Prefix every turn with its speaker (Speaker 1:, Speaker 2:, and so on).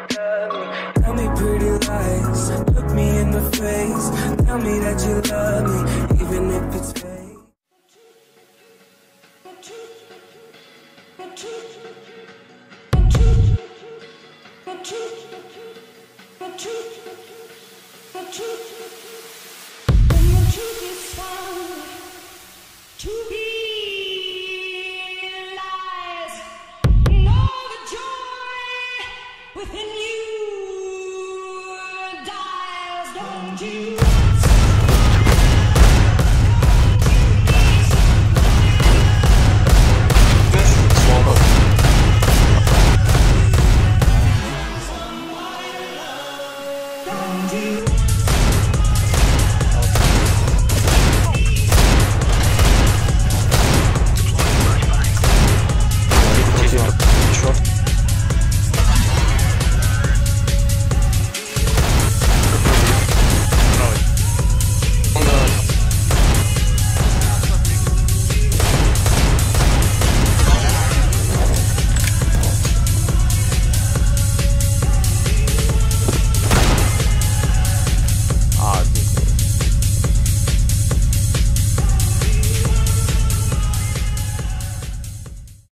Speaker 1: Tell me pretty lies, look me in the face. Tell me that you love me, even if it's fake.
Speaker 2: When the truth is found to be lies, know the joy within you dies, don't you?